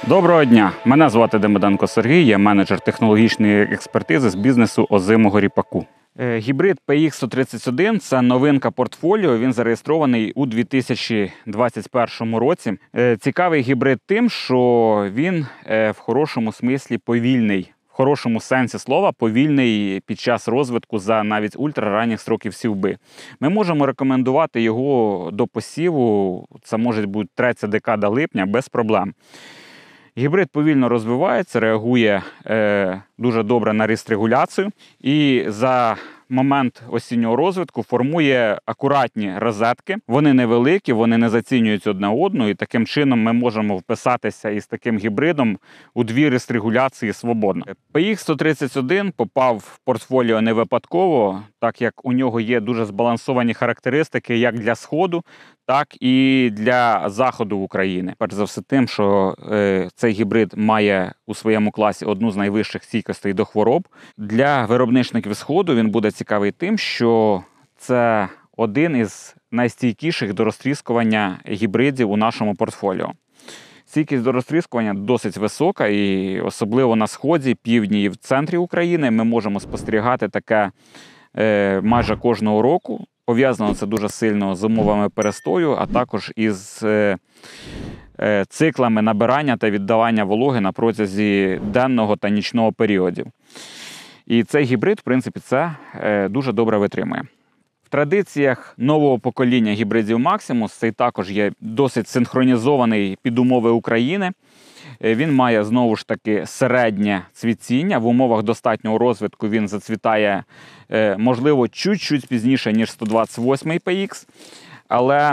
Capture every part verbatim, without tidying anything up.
Доброго дня! Мене звати Демиденко Сергій, я менеджер технологічної експертизи з бізнесу озимого ріпаку. Гібрид пе ікс сто тридцять один – це новинка портфоліо, він зареєстрований у дві тисячі двадцять першому році. Цікавий гібрид тим, що він в хорошому смислі повільний. В хорошому сенсі слова повільний під час розвитку за навіть ультраранніх строків сівби. Ми можемо рекомендувати його до посіву, це може бути третя декада липня, без проблем. Гібрид повільно розвивається, реагує е, дуже добре на ріст-регуляцію і за момент осіннього розвитку формує акуратні розетки. Вони невеликі, вони не зацінюють одне одну, і таким чином ми можемо вписатися із таким гібридом у дві ріст-регуляції свободно. пе ікс сто тридцять один попав в портфоліо не випадково, так як у нього є дуже збалансовані характеристики як для Сходу, так і для заходу України. Перш за все тим, що е, цей гібрид має у своєму класі одну з найвищих стійкостей до хвороб. Для виробничників Сходу він буде цікавий тим, що це один із найстійкіших до розтріскування гібридів у нашому портфоліо. Стійкість до розтріскування досить висока, і особливо на сході, півдні і в центрі України ми можемо спостерігати таке е, майже кожного року. Пов'язано це дуже сильно з умовами перестою, а також із е, е, циклами набирання та віддавання вологи на протязі денного та нічного періодів. І цей гібрид, в принципі, це е, дуже добре витримує. В традиціях нового покоління гібридів Максимус цей також є досить синхронізований під умови України. Він має, знову ж таки, середнє цвітіння. В умовах достатнього розвитку він зацвітає, можливо, чуть-чуть пізніше, ніж сто двадцять восьмий пе ікс. Але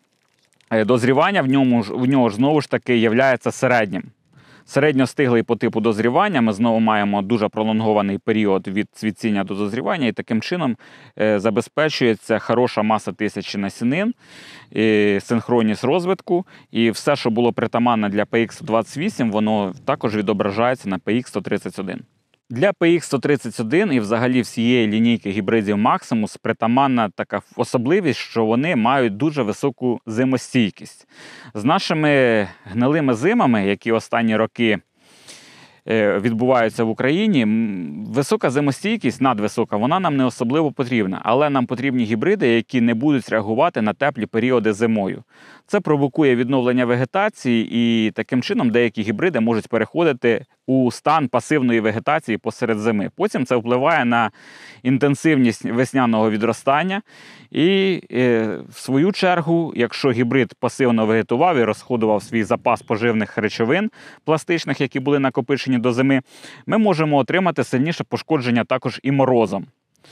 дозрівання в ньому, в нього ж, знову ж таки, є середнім. Середньостиглий по типу дозрівання, ми знову маємо дуже пролонгований період від цвітіння до дозрівання, і таким чином е, забезпечується хороша маса тисячі насінин, і синхронність розвитку, і все, що було притаманне для пе ікс сто двадцять вісім, воно також відображається на пе ікс сто тридцять один. Для пе ікс сто тридцять один і взагалі всієї лінійки гібридів Maximus притаманна така особливість, що вони мають дуже високу зимостійкість. З нашими гнилими зимами, які останні роки відбуваються в Україні, висока зимостійкість, надвисока, вона нам не особливо потрібна. Але нам потрібні гібриди, які не будуть реагувати на теплі періоди зимою. Це провокує відновлення вегетації, і таким чином деякі гібриди можуть переходити у стан пасивної вегетації посеред зими. Потім це впливає на інтенсивність весняного відростання. І е, в свою чергу, якщо гібрид пасивно вегетував і розходував свій запас поживних речовин пластичних, які були накопичені до зими, ми можемо отримати сильніше пошкодження також і морозом.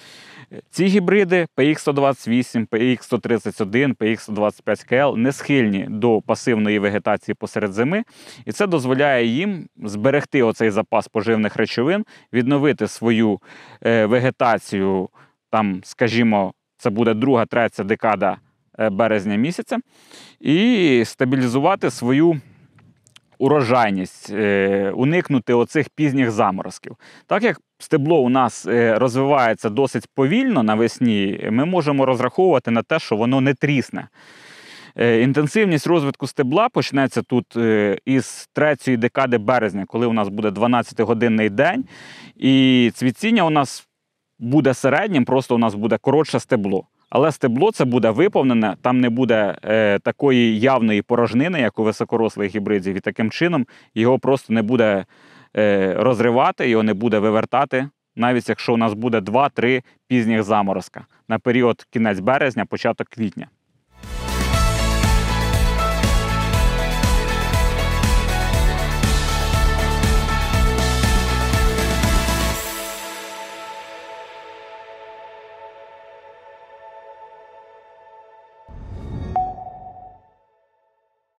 Ці гібриди пе ікс сто двадцять вісім, пе ікс сто тридцять один, пе ікс сто двадцять п'ять ке ел не схильні до пасивної вегетації посеред зими, і це дозволяє їм зберегти оцей запас поживних речовин, відновити свою е, вегетацію, там, скажімо, це буде друга, третя декада березня місяця, і стабілізувати свою урожайність, уникнути оцих пізніх заморозків. Так як стебло у нас розвивається досить повільно навесні, ми можемо розраховувати на те, що воно не трісне. Інтенсивність розвитку стебла почнеться тут із третьої декади березня, коли у нас буде дванадцятигодинний день, і цвітіння у нас буде середнім, просто у нас буде коротше стебло. Але стебло це буде виповнене, там не буде е, такої явної порожнини, як у високорослих гібридів, і таким чином його просто не буде е, розривати, його не буде вивертати, навіть якщо у нас буде два-три пізніх заморозка на період кінець березня, початок квітня.